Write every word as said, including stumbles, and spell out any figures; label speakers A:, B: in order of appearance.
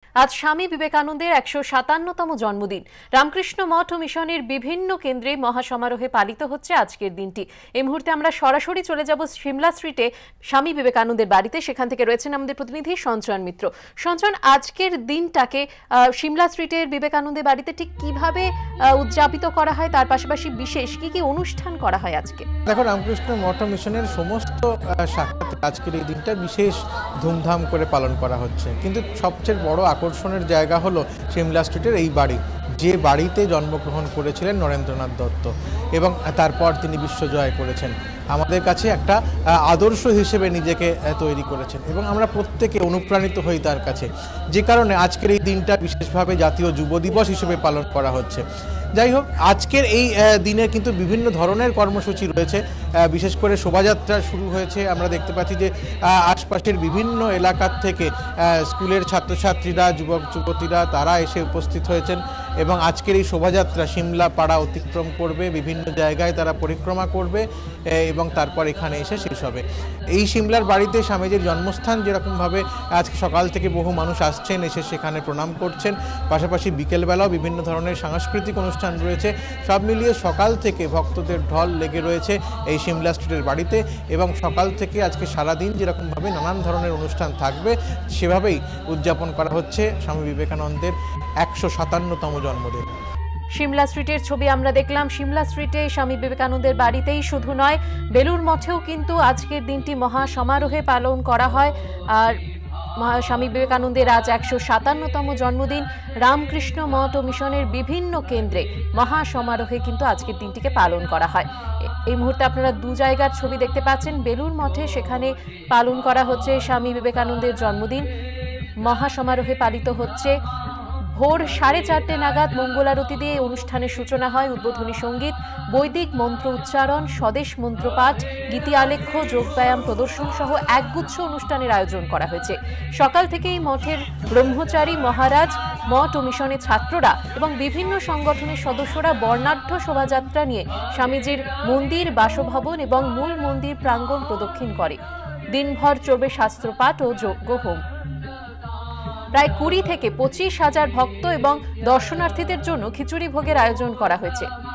A: আজ স্বামী বিবেকানন্দের একশো সাতান্নতম জন্মদিন। রামকৃষ্ণ মঠ ও মিশনের বিভিন্ন কেন্দ্রে মহাসমারোহে পালিত হচ্ছে আজকের দিনটি। এই মুহূর্তে আমরা সরাসরি চলে যাব সিমলা স্ট্রিটে স্বামী বিবেকানন্দের বাড়িতে। সেখান থেকে রয়েছেন আমাদের প্রতিনিধি সঞ্চয়ন মিত্র। সঞ্চয়ন, আজকের দিনটাকে সিমলা স্ট্রিটের বিবেকানন্দের বাড়িতে ঠিক কিভাবে উদযাপিত করা হয়, তার পাশাপাশি বিশেষ কি কি অনুষ্ঠান করা হয় আজকে?
B: দেখো, রামকৃষ্ণ মঠ ও মিশনের সমস্ত শাখাতে আজকের এই দিনটা বিশেষ ধুমধাম করে পালন করা হচ্ছে, কিন্তু সবচেয়ে বড় আকর্ষণের জায়গা হলো সিমলা স্ট্রিটের এই বাড়ি, যে বাড়িতে জন্মগ্রহণ করেছিলেন নরেন্দ্রনাথ দত্ত এবং তারপর তিনি বিশ্বজয় করেছেন। আমাদের কাছে একটা আদর্শ হিসেবে নিজেকে তৈরি করেছেন এবং আমরা প্রত্যেকে অনুপ্রাণিত হই তার কাছে, যে কারণে আজকের এই দিনটা বিশেষভাবে জাতীয় যুব দিবস হিসেবে পালন করা হচ্ছে। যাই হোক, আজকের এই দিনে কিন্তু বিভিন্ন ধরনের কর্মসূচি রয়েছে। বিশেষ করে শোভাযাত্রা শুরু হয়েছে। আমরা দেখতে পাচ্ছি যে আশপাশের বিভিন্ন এলাকার থেকে স্কুলের ছাত্রছাত্রীরা, যুবক যুবতীরা তারা এসে উপস্থিত হয়েছেন এবং আজকের এই শোভাযাত্রা সিমলা পাড়া অতিক্রম করবে, বিভিন্ন জায়গায় তারা পরিক্রমা করবে এবং তারপর এখানে এসে শেষ হবে। এই সিমলার বাড়িতে স্বামীজির জন্মস্থান, যেরকমভাবে আজকে সকাল থেকে বহু মানুষ আসছেন, এসে সেখানে প্রণাম করছেন। পাশাপাশি বিকেলবেলাও বিভিন্ন ধরনের সাংস্কৃতিক অনুষ্ঠান রয়েছে। সব মিলিয়ে সকাল থেকে ভক্তদের ঢল লেগে রয়েছে এই সিমলা স্ট্রিটের বাড়িতে এবং সকাল থেকে আজকে সারাদিন যেরকমভাবে নানান ধরনের অনুষ্ঠান থাকবে, সেভাবেই উদযাপন করা হচ্ছে স্বামী বিবেকানন্দের একশো সাতান্নতম জন্মদিন।
A: সিমলা স্ট্রিটের ছবি আমরা দেখলাম। সিমলা স্ট্রিটে স্বামী বিবেকানন্দের বাড়িতেই শুধু নয়, বেলুর মঠেও কিন্তু আজকের দিনটি মহা সমারোহে পালন করা হয়। আর স্বামী বিবেকানন্দের আজ একশো সাতান্নতম জন্মদিন। রামকৃষ্ণ মঠ ও মিশনের বিভিন্ন কেন্দ্রে মহা সমারোহে কিন্তু আজকের দিনটিকে পালন করা হয়। এই মুহূর্তে আপনারা দু জায়গার ছবি দেখতে পাচ্ছেন। বেলুর মঠে সেখানে পালন করা হচ্ছে স্বামী বিবেকানন্দের জন্মদিন। মহা সমারোহে পালিত হচ্ছে। ভোর সাড়ে চারটে নাগাদ মঙ্গলারতি দিয়ে অনুষ্ঠানের সূচনা হয়। উদ্বোধনী সঙ্গীত, বৈদিক মন্ত্র উচ্চারণ, স্বদেশ মন্ত্রপাঠ, গীতি আলেখ্য, যোগব্যায়াম প্রদর্শন সহ একগুচ্ছ অনুষ্ঠানের আয়োজন করা হয়েছে। সকাল থেকেই মঠের ব্রহ্মচারী মহারাজ, মঠ ও মিশনের ছাত্ররা এবং বিভিন্ন সংগঠনের সদস্যরা বর্ণাঢ্য শোভাযাত্রা নিয়ে স্বামীজির মন্দির, বাসভবন এবং মূল মন্দির প্রাঙ্গণ প্রদক্ষিণ করে। দিনভর চলবে শাস্ত্রপাঠ ও যজ্ঞ হোম। প্রায় কুড়ি থেকে পঁচিশ হাজার ভক্ত এবং দর্শনার্থীদের জন্য খিচুড়ি ভোগের আয়োজন করা হয়েছে।